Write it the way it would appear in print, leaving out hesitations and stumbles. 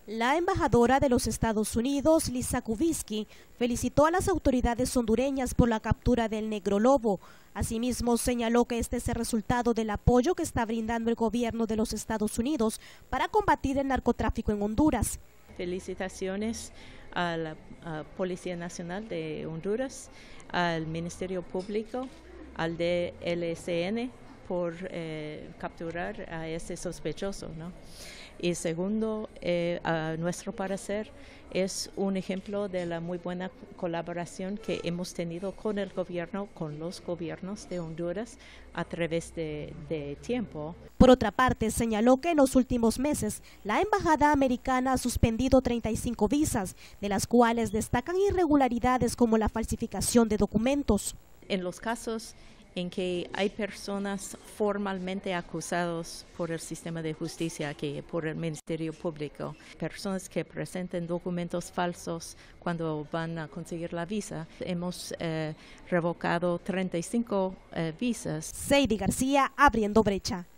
La embajadora de los Estados Unidos, Lisa Kubisky, felicitó a las autoridades hondureñas por la captura del negro lobo. Asimismo, señaló que este es el resultado del apoyo que está brindando el gobierno de los Estados Unidos para combatir el narcotráfico en Honduras. Felicitaciones a la Policía Nacional de Honduras, al Ministerio Público, al DLCN por capturar a ese sospechoso, ¿no? Y segundo, a nuestro parecer, es un ejemplo de la muy buena colaboración que hemos tenido con el gobierno, con los gobiernos de Honduras a través de tiempo. Por otra parte, señaló que en los últimos meses la embajada americana ha suspendido 35 visas, de las cuales destacan irregularidades como la falsificación de documentos. En los casos en que hay personas formalmente acusadas por el sistema de justicia, por el Ministerio Público, personas que presenten documentos falsos cuando van a conseguir la visa, hemos revocado 35 visas. Seidy García, Abriendo Brecha.